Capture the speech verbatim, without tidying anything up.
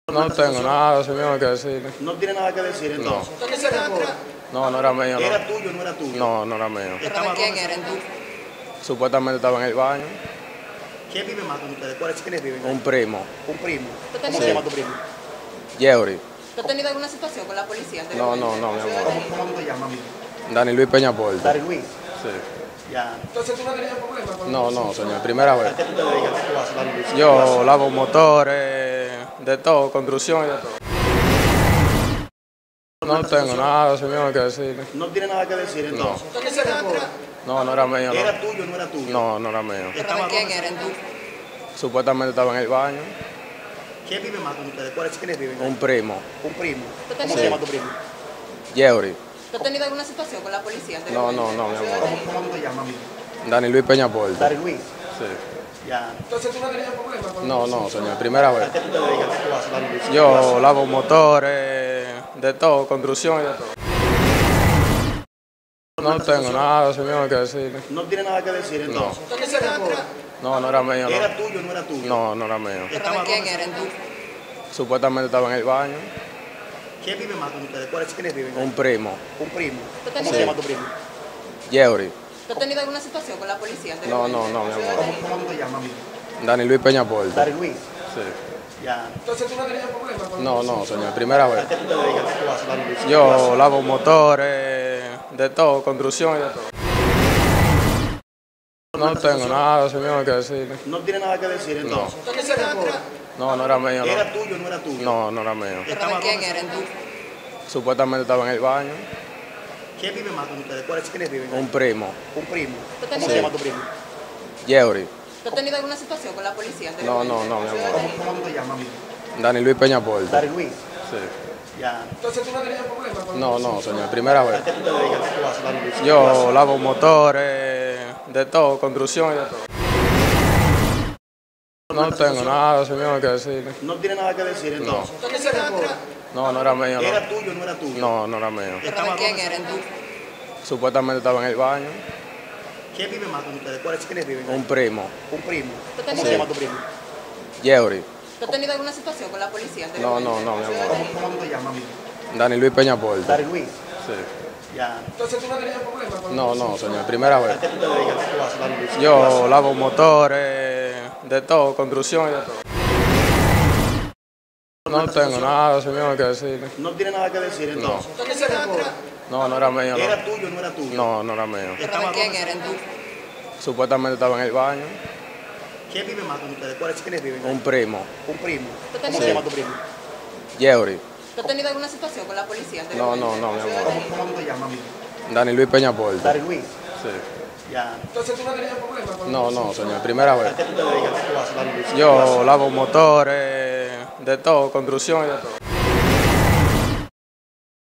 No tengo nada, señor, que decir. ¿No tiene nada que decir entonces? No. No, no era mío. No. ¿Era tuyo o no era tuyo? No, no era mío. ¿Estaba ¿Quién dónde? eres tú? Supuestamente estaba en el baño. ¿Quién vive más con ustedes? ¿Cuáles quiénes viven? Un primo, Un primo. ¿Tú ¿Cómo tenías- se llama tu primo? Yeuri. ¿Tú has tenido alguna situación con la policía? No, no, no, mi amor. ¿Cómo, cómo te llamas, amigo? Dani Luis Peñaporte. Dari Luis. Sí. Ya. Entonces tú no tenías problemas con No, no, señor, primera ¿A vez. qué tú te dedicas? ¿Qué tú haces, Dari Luis? Yo lavo motores, de todo, construcción y de todo. No tengo nada, señor, que decir. ¿No tiene nada que decir entonces? No, no era mío. ¿Era No, tuyo o no era tuyo? no, no era mío. ¿Estaba ¿Quién dónde? eres tú? Supuestamente estaba en el baño. ¿Quién vive más con ustedes? ¿Cuáles quiénes viven? Un primo, Un primo. ¿Tú ¿Cómo tenías- se llama tu primo? Yeuri. ¿Tú has tenido alguna situación con la policía? No, no, no, mi amor. ¿Cómo, cómo te llamas, amigo? Dani Luis Peñaporte. Dari Luis. Sí. Ya. Entonces tú no tenías problemas con No, no, señor, primera vez. ¿A qué tú te dedicas? ¿Qué tú haces, Dari Luis? Yo lavo motores, de todo, construcción y de todo. No tengo nada, señor, que decir. ¿No tiene nada que decir entonces? No, no era mío. ¿Era No, tuyo o no era tuyo? no, no era mío. ¿Estaba ¿Quién dónde? eres tú? Supuestamente estaba en el baño. ¿Quién vive más con ustedes? ¿Cuáles quiénes viven? Un primo, Un primo. ¿Tú ¿Cómo tenías- se llama tu primo? Yeuri. ¿Tú has tenido alguna situación con la policía? No, no, no, mi amor. ¿Cómo, cómo te llamas, amigo? Dani Luis Peñaporte. Dari Luis. Sí. Ya. Entonces tú no tenías problemas con No, no, señor, primera ¿A vez. qué tú te dedicas? ¿Qué tú haces, Dari Luis? Yo lavo motores, de todo, construcción y de todo. No tengo nada, señor, que decir. ¿No tiene nada que decir entonces? No, no era mío. ¿Era No, tuyo o no era tuyo? no, no era mío. ¿Estaba ¿Quién dónde? eres tú? Supuestamente estaba en el baño. ¿Quién vive más con ustedes? ¿Cuáles quiénes viven? Un primo, Un primo. ¿Tú ¿Cómo tenías- se llama tu primo? Yeuri. ¿Tú has tenido alguna situación con la policía? No, no, no, mi amor. ¿Cómo, cómo te llamas, amigo? Dani Luis Peñaporte. Dari Luis. Sí. Ya. Entonces tú no tenías problemas con No, no, señor, primera ¿A vez. qué tú te dedicas? ¿Qué tú haces, Dari Luis? Yo lavo motores, de todo, construcción y de todo. No tengo nada, señor, que decir. ¿No tiene nada que decir entonces? No, no era mío. ¿Era No, tuyo o no era tuyo? no, no era mío. ¿Estaba ¿Quién dónde? eres tú? Supuestamente estaba en el baño. ¿Quién vive más con ustedes? ¿Cuáles quiénes viven? Un primo, Un primo. ¿Tú ¿Cómo tenías- se llama tu primo? Yeuri. ¿Tú has tenido alguna situación con la policía? No, no, no, mi amor. ¿Cómo, cómo te llamas, amigo? Dani Luis Peñaporte. Dari Luis. Sí. Ya. Entonces tú no tenías problemas con No, no, señor, primera vez. ¿A qué tú te dedicas? ¿Qué tú haces, Dari Luis? Yo lavo motores, de todo, construcción y de todo. No tengo nada, señor, que decir. ¿No tiene nada que decir entonces? No, no era mío. ¿Era No, tuyo o no era tuyo? no, no era mío. ¿Estaba ¿Quién dónde? eres tú? Supuestamente estaba en el baño. ¿Quién vive más con ustedes? ¿Cuáles quiénes viven? Un primo, Un primo. ¿Tú ¿Cómo tenías- se llama tu primo? Yeuri. ¿Tú has tenido alguna situación con la policía? No, no, no, mi amor. ¿Cómo, cómo te llamas, amigo? Dani Luis Peñaporte. Dari Luis. Sí. Ya. Entonces tú no tenías problemas con No, no, señor, primera ¿A vez. qué tú te dedicas? ¿Qué tú haces, Dari Luis? Yo lavo motores, de todo, construcción y de todo.